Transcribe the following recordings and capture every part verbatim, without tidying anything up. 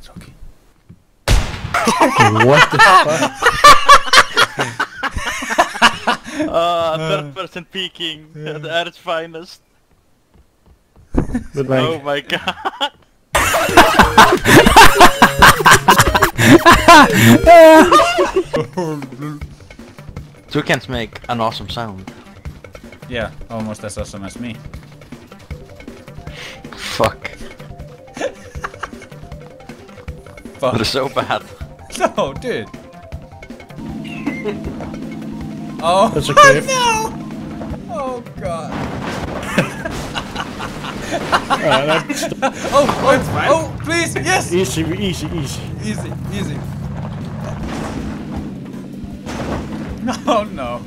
joking. What the fuck? Uh, third person peeking at its finest. But like, Oh my god. Toucans make an awesome sound. Yeah, almost as awesome as me. Fuck. Fuck. They're so bad. No, dude. Oh, That's a cliff. no! Oh god. uh, that's Oh, oh, oh, please, yes! easy, easy, easy. Easy, easy. No, no.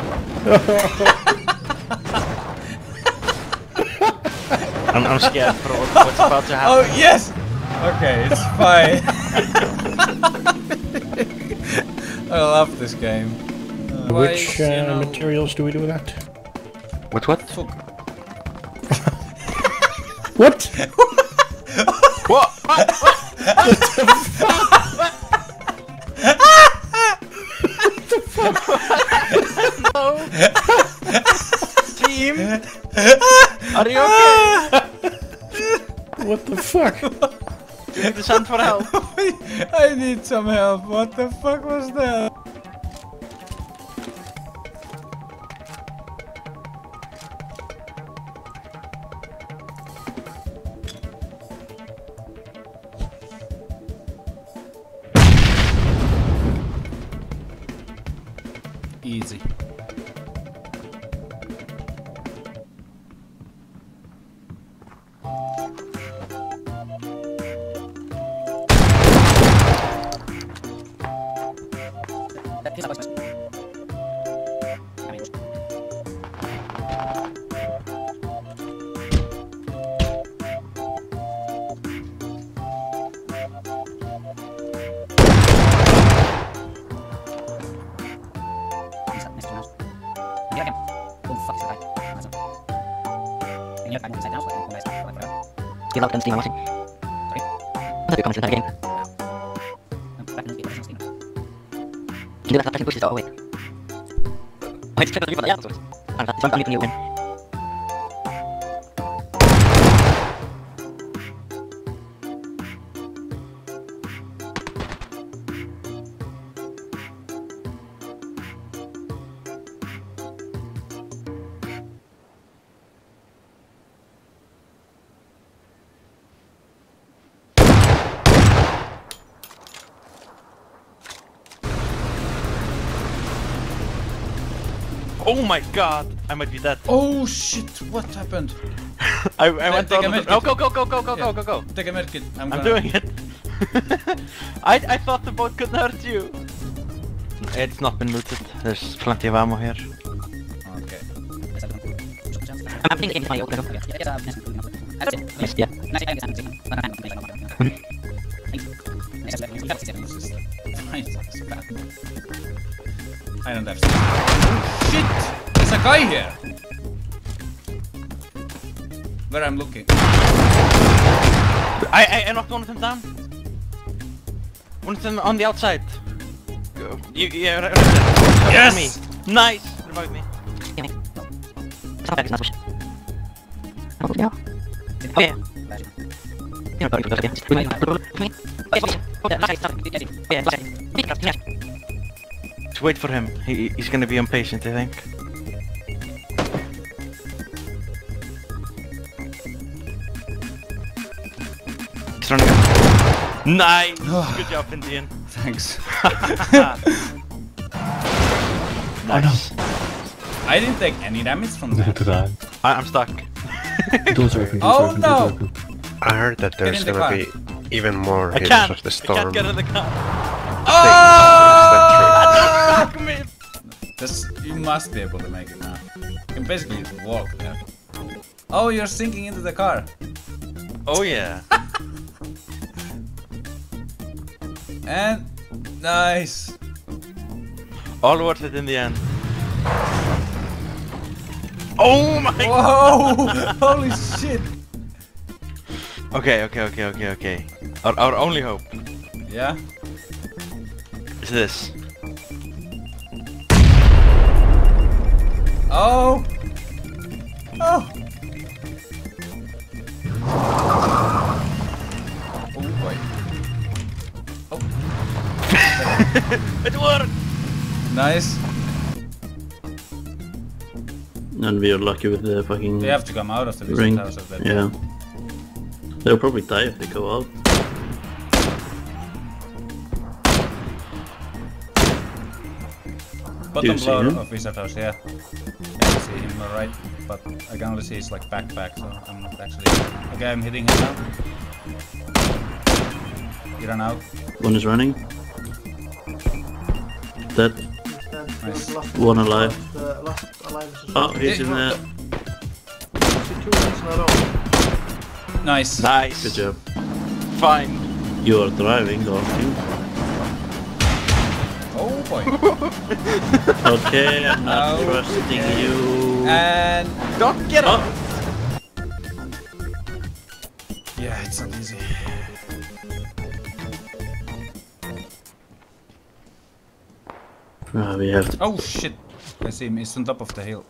I'm, I'm scared for what, what's about to happen. Oh, yes! Okay, it's fine. I love this game. Uh, Which why, you uh, know, materials do we do with that? What what? fuck. What? What? No. Team, are you okay? What the fuck? Do you need to send for help? I need some help. What the fuck was that? Easy. You love Steam, I'm watching. Sorry? What's your comments in that game? Can you do that pressing pushes? Oh wait. Oh, it's triple for the yeah, that's what I'm not. It's one you win. Oh my god, I might be dead. Oh shit, what happened? I, I went take on a the... medkit. Oh, go, go, go, go, go, Yeah. go, go, go. Take a medkit. I'm, I'm gonna... doing it. I, I thought the boat couldn't hurt you. It's not been looted. There's plenty of ammo here. Okay. I'm playing the game, it's funny, open it up. Yes, yeah. Fine, it's bad. I don't have to. Oh, shit! There's a guy here! Where I'm looking. I, I, I knocked one of them down. One of them on the outside. Go. You, yeah, right, right there. Yes! Me. Nice! Revive me. Yeah, mate. It's not bad, it's not push. I'm okay now. Oh yeah. You know, probably put it there. Oh yeah, oh yeah, last side, stop it. Oh yeah, last side. Big cross, yeah. Just wait for him. He, he's gonna be impatient, I think. He's running up. Nice! Good job, Indian. Thanks. Nice. I didn't take any damage from that. Gedaan. I, I'm stuck. Door's open, door's Oh, open, no. door's open. I heard that Get there's in the gonna car. be even more I Heroes can't! of the I Storm. can't get in the car. Oh! Fuck me! This, you must be able to make it now. You can basically walk there. Oh, you're sinking into the car. Oh yeah. And nice. All worth it in the end. Oh my god! Whoa! Holy shit! Okay, okay, okay, okay, okay. Our, our only hope Yeah? is this. Oh! Oh! Oh boy. Oh. It worked! Nice. And we are lucky with the fucking They have to come out of the ring. visit house of that. Yeah. They'll probably die if they go out. Bottom you see floor him? of Wizard House, yeah. I can see him alright, but I can only see his like backpack, so I'm not actually. Okay, I'm hitting him now. He ran out. One is running. Dead. Nice. One alive. The last alive is Oh, he's in there. two runs in a row. Nice. Nice. Good job. Fine. You are driving, aren't you? Oh boy. Okay, I'm not Oh, trusting okay. you. And Don't get up! yeah, it's not easy. Ah, we have to. Oh shit! I see him. He's on top of the hill.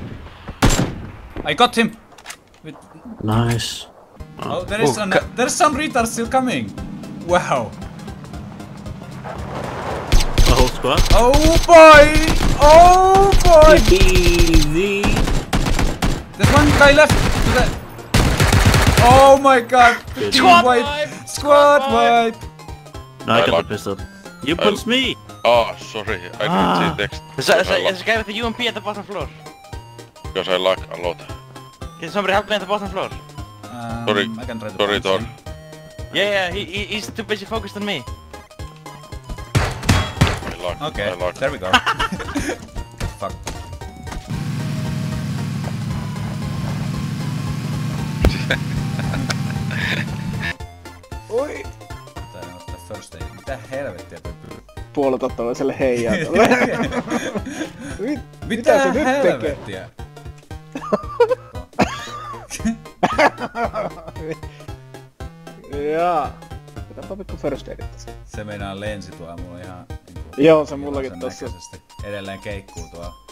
I got him. With Nice. oh, there is Oh, an, ca- there's some retard still coming. Wow. A whole squad. Oh boy! Oh boy! Easy. There's one guy left. To the... Oh my god! Good. Team Squad wipe! wipe! Squad Squad wipe! No, I I got like- the pistol. You punched me. Oh, sorry, I Ah. didn't see next. There's a, there's, Because I a, there's a guy with a U M P at the bottom floor. lack- Because I lack a lot. Can somebody help me at the bottom floor? Um, Sorry. I can try to Sorry, punch Thor. him. Yeah, yeah, he, he, he's too busy focused on me. I lack. Okay, I lack. there we go. Fuck. Oi! Tää on ottaa first aid. Mitä helvettiä toi pyy? Puolata toiselle heijaa. Mitä se nyt tekee? helvettiä? Jaa. Otapa pikku first aidit tässä. Se meinaa lensi tuolla mulla ihan niinku Joo, se mullakin tossa. iloisen näköisesti. Edelleen keikkuu tuolla.